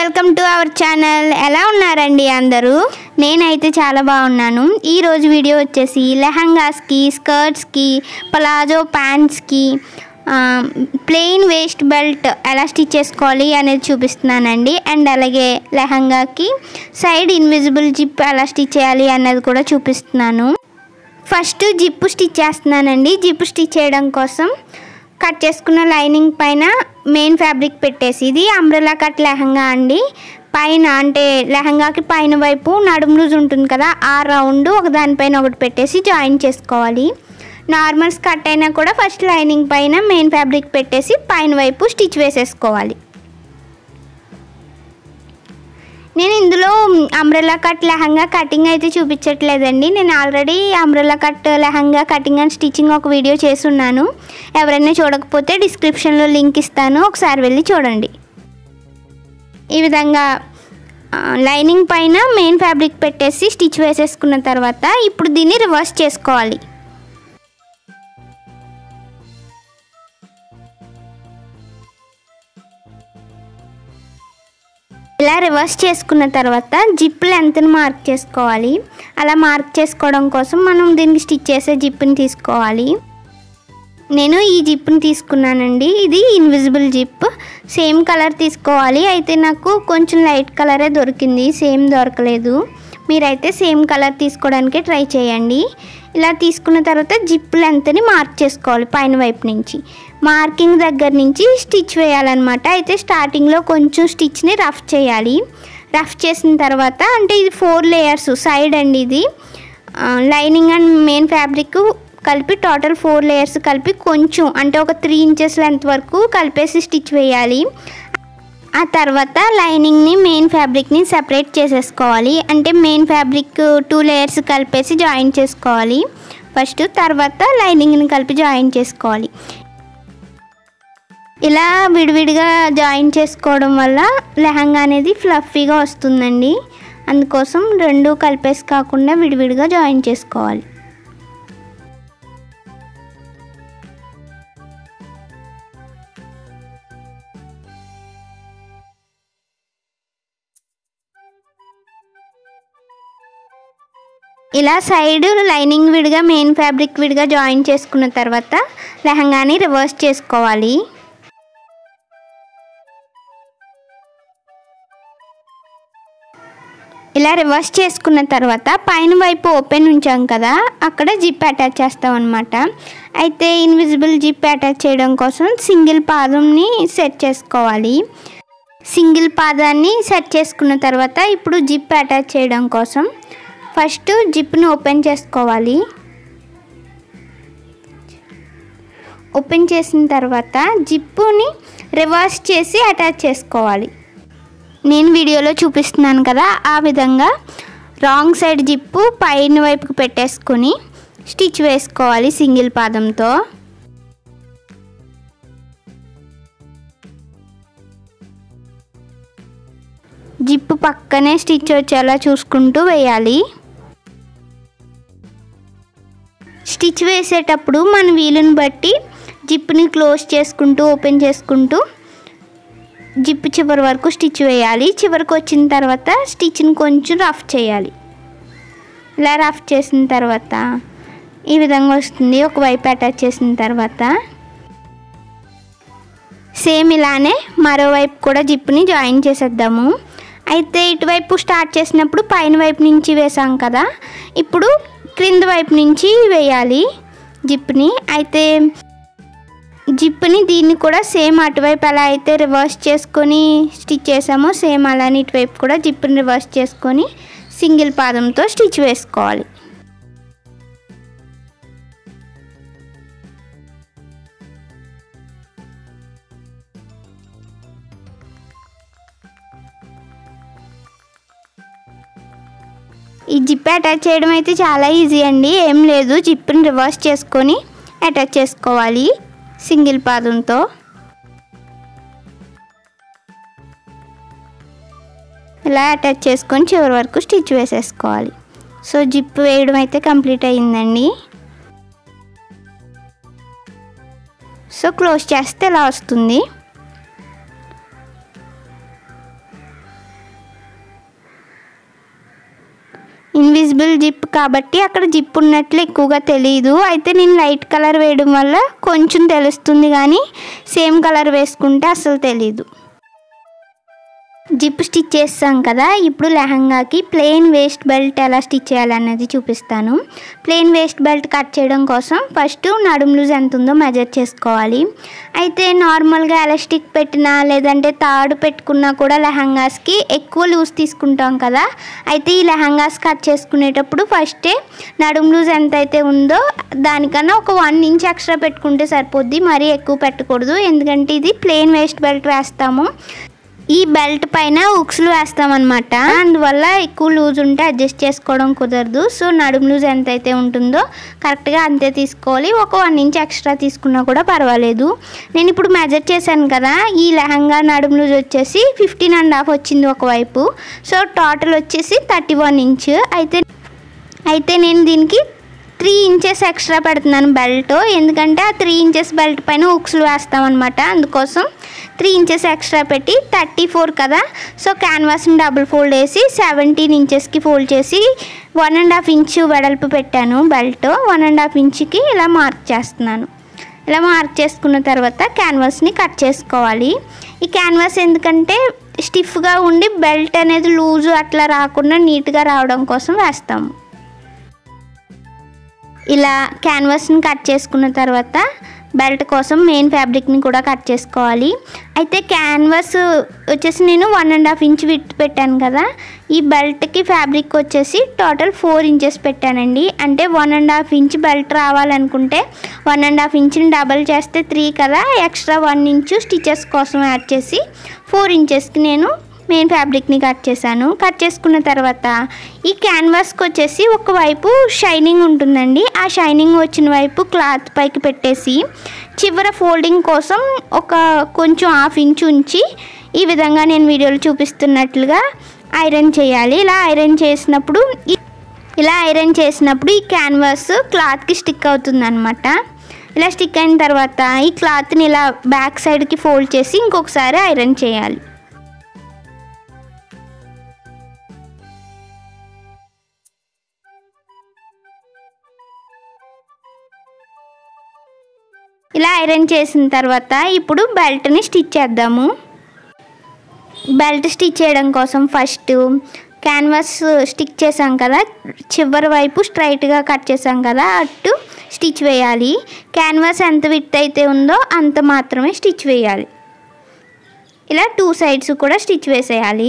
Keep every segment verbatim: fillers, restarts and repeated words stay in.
Welcome to our channel. ఎలా ఉన్నారండి అందరూ? నేనైతే చాలా బాగున్నాను. ఈరోజు వీడియో వచ్చేసి లెహంగాస్కి, స్కర్ట్స్కి, ప్లాజో ప్యాంట్స్కి ప్లెయిన్ వేస్ట్ బెల్ట్ ఎలా స్టిచ్ చేసుకోవాలి అనేది చూపిస్తున్నానండి. అండ్ అలాగే లెహంగాకి సైడ్ ఇన్విజిబుల్ జిప్ ఎలా స్టిచ్ చేయాలి అన్నది కూడా చూపిస్తున్నాను. ఫస్ట్ జిప్పు స్టిచ్ చేస్తున్నానండి. జిప్పు స్టిచ్ చేయడం కోసం కట్ చేసుకున్న లైనింగ్ పైన మెయిన్ ఫ్యాబ్రిక్ పెట్టేసి, ఇది అంబ్రెల్లా కట్ లెహంగా అండి. పైన అంటే లెహంగాకి పైన వైపు నడుము లూజ్ ఉంటుంది కదా, ఆ రౌండ్ ఒక దానిపైన ఒకటి పెట్టేసి జాయిన్ చేసుకోవాలి. నార్మల్ స్కర్ట్ అయినా కూడా ఫస్ట్ లైనింగ్ పైన మెయిన్ ఫ్యాబ్రిక్ పెట్టేసి పైన వైపు స్టిచ్ వేసేసుకోవాలి. నేను ఇందులో అంబ్రెల్లా కట్ లెహంగా కటింగ్ అయితే చూపించట్లేదండి. నేను already umbrella cut lehenga cutting and stitching ఒక వీడియో చేస్తున్నాను. ఎవరైనా చూడకపోతే డిస్క్రిప్షన్లో లింక్ ఇస్తాను, ఒకసారి వెళ్ళి చూడండి. ఈ విధంగా లైనింగ్ పైన మెయిన్ ఫ్యాబ్రిక్ పెట్టేసి స్టిచ్ వేసేసుకున్న తర్వాత ఇప్పుడు దీన్ని రివర్స్ చేసుకోవాలి. ఇలా రివర్స్ చేసుకున్న తర్వాత జిప్ లెంత్ని మార్క్ చేసుకోవాలి. అలా మార్క్ చేసుకోవడం కోసం మనం దీనికి స్టిచ్ చేసే జిప్ని తీసుకోవాలి. నేను ఈ జిప్ని తీసుకున్నానండి. ఇది ఇన్విజిబుల్ జిప్. సేమ్ కలర్ తీసుకోవాలి. అయితే నాకు కొంచెం లైట్ కలరే దొరికింది, సేమ్ దొరకలేదు. మీరైతే సేమ్ కలర్ తీసుకోవడానికి ట్రై చేయండి. ఇలా తీసుకున్న తర్వాత జిప్ లెంత్ని మార్క్ చేసుకోవాలి పైన వైపు నుంచి. మార్కింగ్ దగ్గర నుంచి స్టిచ్ వేయాలన్నమాట. అయితే స్టార్టింగ్లో కొంచెం స్టిచ్ని రఫ్ చేయాలి. రఫ్ చేసిన తర్వాత, అంటే ఇది ఫోర్ లేయర్స్ సైడ్ అండి, ఇది లైనింగ్ అండ్ మెయిన్ ఫ్యాబ్రిక్ కలిపి టోటల్ ఫోర్ లేయర్స్ కలిపి కొంచెం అంటే ఒక త్రీ ఇంచెస్ లెంత్ వరకు కలిపేసి స్టిచ్ వేయాలి. ఆ తర్వాత లైనింగ్ని మెయిన్ ఫ్యాబ్రిక్ని సెపరేట్ చేసేసుకోవాలి. అంటే మెయిన్ ఫ్యాబ్రిక్ టూ లేయర్స్ కలిపేసి జాయిన్ చేసుకోవాలి ఫస్ట్, తర్వాత లైనింగ్ని కలిపి జాయిన్ చేసుకోవాలి. ఇలా విడివిడిగా జాయిన్ చేసుకోవడం వల్ల లెహంగా అనేది ఫ్లఫీగా వస్తుందండి. అందుకోసం రెండు కలిపేసి కాకుండా విడివిడిగా జాయిన్ చేసుకోవాలి. ఇలా సైడ్ లైనింగ్ విడిగా మెయిన్ ఫ్యాబ్రిక్ విడిగా జాయిన్ చేసుకున్న తర్వాత లెహంగాని రివర్స్ చేసుకోవాలి. ఇలా రివర్స్ చేసుకున్న తర్వాత పైన వైపు ఓపెన్ ఉంచాం కదా, అక్కడ జిప్ అటాచ్ చేస్తాం అన్నమాట. అయితే ఇన్విజిబుల్ జిప్ అటాచ్ చేయడం కోసం సింగిల్ పాదంని సెట్ చేసుకోవాలి. సింగిల్ పాదాన్ని సెట్ చేసుకున్న తర్వాత ఇప్పుడు జిప్ అటాచ్ చేయడం కోసం ఫస్ట్ జిప్ని ఓపెన్ చేసుకోవాలి. ఓపెన్ చేసిన తర్వాత జిప్పుని రివర్స్ చేసి అటాచ్ చేసుకోవాలి. నేను వీడియోలో చూపిస్తున్నాను కదా, ఆ విధంగా రాంగ్ సైడ్ జిప్పు పైన వైపుకు పెట్టేసుకొని స్టిచ్ వేసుకోవాలి సింగిల్ పాదంతో. జిప్పు పక్కనే స్టిచ్ వచ్చేలా చూసుకుంటూ వేయాలి. స్టిచ్ వేసేటప్పుడు మన వీలుని బట్టి జిప్ని క్లోజ్ చేసుకుంటూ ఓపెన్ చేసుకుంటూ జిప్ చివరి వరకు స్టిచ్ వేయాలి. చివరికి వచ్చిన తర్వాత స్టిచ్ని కొంచెం రఫ్ చేయాలి. ఇలా రఫ్ చేసిన తర్వాత ఈ విధంగా వస్తుంది. ఒకవైపు అటాచ్ చేసిన తర్వాత సేమ్ ఇలానే మరోవైపు కూడా జిప్ని జాయిన్ చేసేద్దాము. అయితే ఇటువైపు స్టార్ట్ చేసినప్పుడు పైన వైపు నుంచి వేసాం కదా, ఇప్పుడు క్రింద వైపు నుంచి వేయాలి జిప్ని. అయితే జిప్ని దీన్ని కూడా సేమ్ అటువైపు ఎలా అయితే రివర్స్ చేసుకొని స్టిచ్ చేసామో సేమ్ అలానే ఇటువైపు కూడా జిప్ని రివర్స్ చేసుకొని సింగిల్ పాదంతో స్టిచ్ వేసుకోవాలి. ఈ జిప్ అటాచ్ చేయడం అయితే చాలా ఈజీ అండి, ఏం లేదు. జిప్ని రివర్స్ చేసుకొని అటాచ్ చేసుకోవాలి సింగిల్ పాదంతో. ఇలా అటాచ్ చేసుకొని చివరి వరకు స్టిచ్ వేసేసుకోవాలి. సో జిప్ వేయడం అయితే కంప్లీట్ అయ్యిందండి. సో క్లోజ్ చేస్తే ఇలా వస్తుంది. జిప్ కాబట్టి అక్కడ జిప్ ఉన్నట్లు ఎక్కువగా తెలియదు. అయితే నేను లైట్ కలర్ వేయడం వల్ల కొంచెం తెలుస్తుంది, కానీ సేమ్ కలర్ వేసుకుంటే అసలు తెలీదు. జిప్ స్టిచ్ చేస్తాం కదా, ఇప్పుడు లెహంగాకి ప్లెయిన్ వేస్ట్ బెల్ట్ ఎలా స్టిచ్ చేయాలనేది చూపిస్తాను. ప్లెయిన్ వేస్ట్ బెల్ట్ కట్ చేయడం కోసం ఫస్ట్ నడుము లూజ్ ఎంత ఉందో మెజర్ చేసుకోవాలి. అయితే నార్మల్గా ఎలాస్టిక్ పెట్టినా లేదంటే తాడు పెట్టుకున్నా కూడా లెహంగాస్కి ఎక్కువ లూజ్ తీసుకుంటాం కదా. అయితే ఈ లెహంగాస్ కట్ చేసుకునేటప్పుడు ఫస్టే నడుము లూజ్ ఎంత అయితే ఉందో దానికన్నా ఒక వన్ ఇంచ్ ఎక్స్ట్రా పెట్టుకుంటే సరిపోద్ది, మరీ ఎక్కువ పెట్టకూడదు. ఎందుకంటే ఇది ప్లెయిన్ వేస్ట్ బెల్ట్ వేస్తాము, ఈ బెల్ట్ పైన ఉక్స్లు వేస్తామన్నమాట. అందువల్ల ఎక్కువ లూజ్ ఉంటే అడ్జస్ట్ చేసుకోవడం కుదరదు. సో నడుము లూజ్ ఎంత అయితే ఉంటుందో కరెక్ట్గా అంతే తీసుకోవాలి. ఒక వన్ ఇంచ్ ఎక్స్ట్రా తీసుకున్నా కూడా పర్వాలేదు. నేను ఇప్పుడు మెజర్ చేశాను కదా, ఈ లెహంగా నడుము లూజ్ వచ్చేసి ఫిఫ్టీన్ అండ్ హాఫ్ వచ్చింది ఒకవైపు. సో టోటల్ వచ్చేసి థర్టీ వన్ ఇంచ్. అయితే అయితే నేను దీనికి త్రీ ఇంచెస్ ఎక్స్ట్రా పెడుతున్నాను బెల్ట్, ఎందుకంటే ఆ త్రీ ఇంచెస్ బెల్ట్ పైన ఉక్స్లు వేస్తామన్నమాట. అందుకోసం త్రీ ఇంచెస్ ఎక్స్ట్రా పెట్టి థర్టీ ఫోర్ కదా, సో క్యాన్వాస్ని డబుల్ ఫోల్డ్ వేసి సెవెంటీన్ ఇంచెస్కి ఫోల్డ్ చేసి వన్ అండ్ హాఫ్ ఇంచ్ వెడల్పు పెట్టాను బెల్ట్. వన్ అండ్ హాఫ్ ఇంచ్కి ఇలా మార్క్ చేస్తున్నాను. ఇలా మార్క్ చేసుకున్న తర్వాత క్యాన్వాస్ని కట్ చేసుకోవాలి. ఈ క్యాన్వాస్ ఎందుకంటే స్టిఫ్గా ఉండి బెల్ట్ అనేది లూజు అట్లా రాకుండా నీట్గా రావడం కోసం వేస్తాము. ఇలా క్యాన్వాస్ని కట్ చేసుకున్న తర్వాత బెల్ట్ కోసం మెయిన్ ఫ్యాబ్రిక్ని కూడా కట్ చేసుకోవాలి. అయితే క్యాన్వాస్ వచ్చేసి నేను one and half inch width పెట్టాను కదా, ఈ బెల్ట్కి ఫ్యాబ్రిక్ వచ్చేసి టోటల్ ఫోర్ ఇంచెస్ పెట్టానండి. అంటే one and half inch belt రావాలనుకుంటే వన్ అండ్ హాఫ్ ఇంచ్ని డబల్ చేస్తే త్రీ కదా, ఎక్స్ట్రా వన్ ఇంచు స్టిచెస్ కోసం యాడ్ చేసి ఫోర్ ఇంచెస్కి నేను మెయిన్ ఫ్యాబ్రిక్ని కట్ చేశాను. కట్ చేసుకున్న తర్వాత ఈ క్యాన్వాస్కి వచ్చేసి ఒకవైపు షైనింగ్ ఉంటుందండి, ఆ షైనింగ్ వచ్చిన వైపు క్లాత్ పైకి పెట్టేసి చివర ఫోల్డింగ్ కోసం ఒక కొంచెం హాఫ్ ఇంచ్ ఉంచి ఈ విధంగా నేను వీడియోలో చూపిస్తున్నట్లుగా ఐరన్ చేయాలి. ఇలా ఐరన్ చేసినప్పుడు ఇలా ఐరన్ చేసినప్పుడు ఈ క్యాన్వాస్ క్లాత్కి స్టిక్ అవుతుంది అనమాట. ఇలా స్టిక్ అయిన తర్వాత ఈ క్లాత్ని ఇలా బ్యాక్ సైడ్కి ఫోల్డ్ చేసి ఇంకొకసారి ఐరన్ చేయాలి. ఇలా ఐరన్ చేసిన తర్వాత ఇప్పుడు బెల్ట్ని స్టిచ్ చేద్దాము. బెల్ట్ స్టిచ్ చేయడం కోసం ఫస్ట్ క్యాన్వాస్ స్టిక్ చేసాం కదా, చివరి వైపు స్ట్రైట్గా కట్ చేసాం కదా, అటు స్టిచ్ వేయాలి. క్యాన్వాస్ ఎంత విడ్త్ అయితే ఉందో అంత మాత్రమే స్టిచ్ వేయాలి. ఇలా టూ సైడ్స్ కూడా స్టిచ్ వేసేయాలి.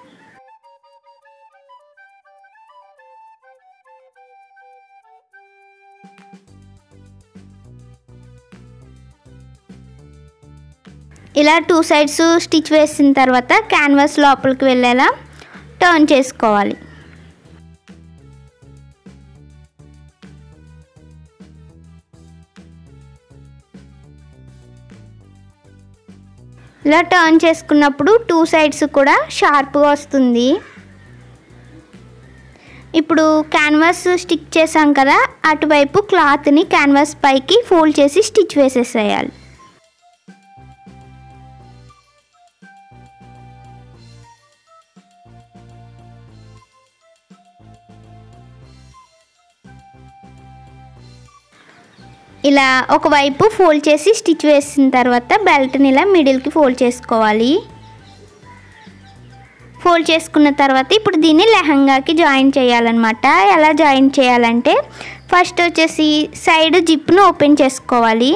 ఇలా టూ సైడ్స్ స్టిచ్ వేసిన తర్వాత క్యాన్వాస్ లోపలికి వెళ్ళేలా టర్న్ చేసుకోవాలి. ఇలా టర్న్ చేసుకున్నప్పుడు టూ సైడ్స్ కూడా షార్ప్గా వస్తుంది. ఇప్పుడు క్యాన్వాస్ స్టిక్ చేసాం కదా, అటువైపు క్లాత్ని క్యాన్వాస్ పైకి ఫోల్డ్ చేసి స్టిచ్ వేసేసేయాలి. ఇలా ఒకవైపు ఫోల్డ్ చేసి స్టిచ్ వేసిన తర్వాత బెల్ట్ని ఇలా మిడిల్కి ఫోల్డ్ చేసుకోవాలి. ఫోల్డ్ చేసుకున్న తర్వాత ఇప్పుడు దీన్ని లెహంగాకి జాయిన్ చేయాలన్నమాట. ఎలా జాయిన్ చేయాలంటే ఫస్ట్ వచ్చేసి సైడ్ జిప్ను ఓపెన్ చేసుకోవాలి.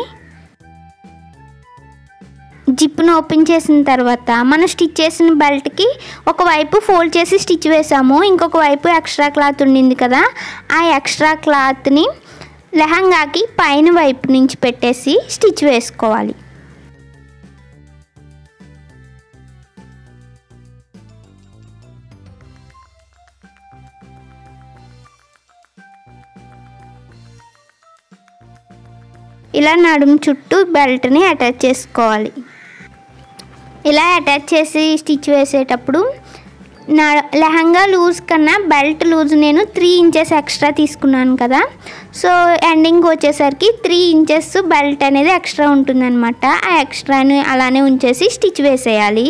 జిప్ను ఓపెన్ చేసిన తర్వాత మనం స్టిచ్ చేసిన బెల్ట్కి ఒకవైపు ఫోల్డ్ చేసి స్టిచ్ వేసాము, ఇంకొక వైపు ఎక్స్ట్రా క్లాత్ ఉండింది కదా, ఆ ఎక్స్ట్రా క్లాత్ని లెహంగాకి పైన వైపు నుంచి పెట్టేసి స్టిచ్ వేసుకోవాలి. ఇలా నడుము చుట్టూ బెల్ట్ని అటాచ్ చేసుకోవాలి. ఇలా అటాచ్ చేసి స్టిచ్ వేసేటప్పుడు నా లెహంగా లూజ్ కన్నా బెల్ట్ లూజ్ నేను త్రీ ఇంచెస్ ఎక్స్ట్రా తీసుకున్నాను కదా, సో ఎండింగ్ వచ్చేసరికి త్రీ ఇంచెస్ బెల్ట్ అనేది ఎక్స్ట్రా ఉంటుందన్నమాట. ఆ ఎక్స్ట్రాని అలానే ఉంచేసి స్టిచ్ వేసేయాలి.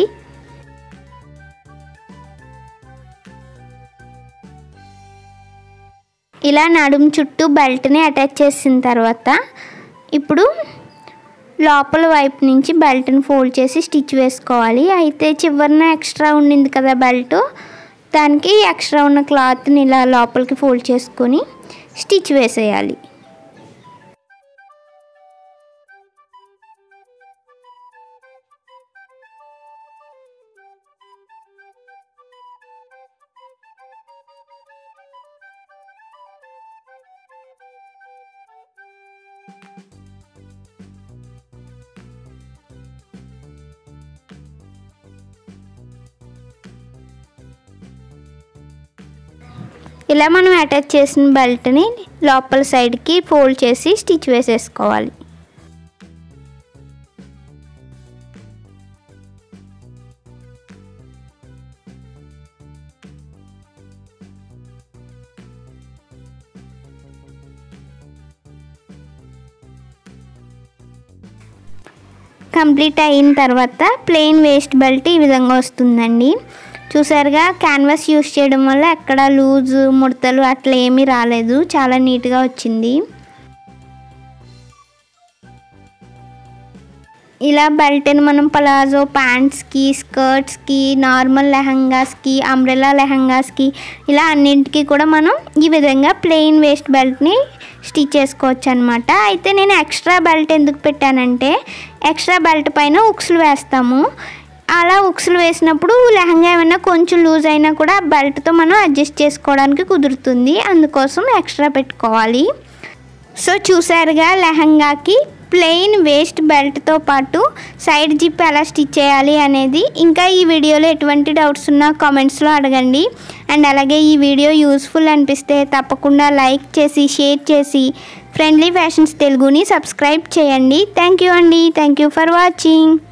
ఇలా నడుము చుట్టూ బెల్ట్ని అటాచ్ చేసిన తర్వాత ఇప్పుడు లోపల వైపు నుంచి బెల్ట్ని ఫోల్డ్ చేసి స్టిచ్ వేసుకోవాలి. అయితే చివరిన ఎక్స్ట్రా ఉండింది కదా బెల్ట్, దానికి ఎక్స్ట్రా ఉన్న క్లాత్ని ఇలా లోపలికి ఫోల్డ్ చేసుకొని స్టిచ్ వేసేయాలి. ఇలా మనం అటాచ్ చేసిన బెల్ట్ని లోపల సైడ్కి ఫోల్డ్ చేసి స్టిచ్ వేసేసుకోవాలి. కంప్లీట్ అయిన తర్వాత ప్లెయిన్ వేస్ట్ బెల్ట్ ఈ విధంగా వస్తుందండి. చూసారుగా, క్యాన్వాస్ యూస్ చేయడం వల్ల ఎక్కడ లూజు ముడతలు అట్లా ఏమీ రాలేదు, చాలా నీట్గా వచ్చింది. ఇలా బెల్ట్ని మనం పలాజో ప్యాంట్స్కి, స్కర్ట్స్కి, నార్మల్ లెహంగాస్కి, అంబ్రెలా లెహంగాస్కి ఇలా అన్నింటికి కూడా మనం ఈ విధంగా ప్లెయిన్ వేస్ట్ బెల్ట్ని స్టిచ్ చేసుకోవచ్చు అనమాట. అయితే నేను ఎక్స్ట్రా బెల్ట్ ఎందుకు పెట్టానంటే, ఎక్స్ట్రా బెల్ట్ పైన ఉక్సులు వేస్తాము. అలా ఉక్సులు వేసినప్పుడు లెహంగా ఏమైనా కొంచెం లూజ్ అయినా కూడా బెల్ట్తో మనం అడ్జస్ట్ చేసుకోవడానికి కుదురుతుంది, అందుకోసం ఎక్స్ట్రా పెట్టుకోవాలి. సో చూసారుగా, లెహంగాకి ప్లెయిన్ వేస్ట్ బెల్ట్తో పాటు సైడ్ జిప్ ఎలా స్టిచ్ చేయాలి అనేది. ఇంకా ఈ వీడియోలో ఎటువంటి డౌట్స్ ఉన్నా కామెంట్స్లో అడగండి. అండ్ అలాగే ఈ వీడియో యూస్ఫుల్ అనిపిస్తే తప్పకుండా లైక్ చేసి షేర్ చేసి ఫ్రెండ్లీ ఫ్యాషన్స్ తెలుగుని సబ్స్క్రైబ్ చేయండి. థ్యాంక్ యూ అండి. Thank you for watching.